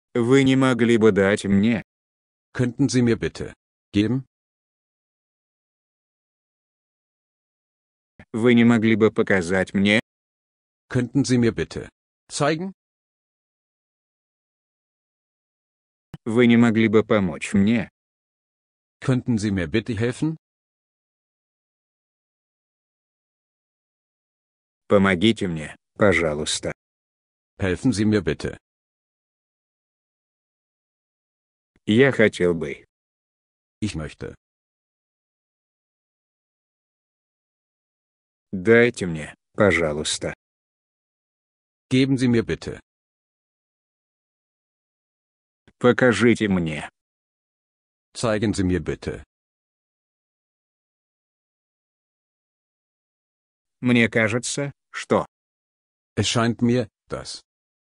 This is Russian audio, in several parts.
Вы не могли бы дать мне? Könnten Sie mir bitte geben? Вы не могли бы показать мне? Könnten Sie mir bitte zeigen? Вы не могли бы помочь мне? Könnten Sie mir bitte helfen? Помогите мне, пожалуйста. Helfen Sie mir bitte. Я хотел бы. Ich möchte. Дайте мне, пожалуйста. Geben Sie mir bitte. Покажите мне. Zeigen Sie mir bitte. Мне кажется, что. Es scheint mir, dass.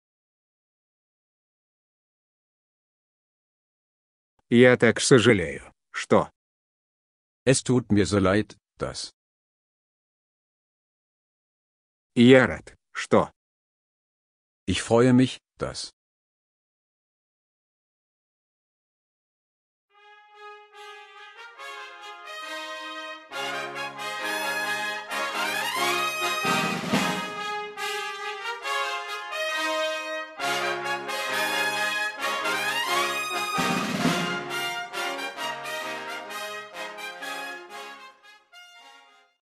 Я так сожалею, что. Es tut mir so leid, dass. Я рад, что. Ich freue mich, dass.